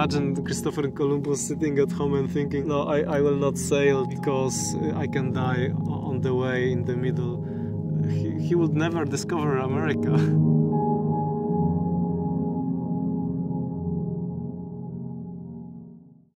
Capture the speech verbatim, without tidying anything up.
imagine Christopher Columbus sitting at home and thinking, no, I, I will not sail because I can die on the way in the middle. He, he would never discover America.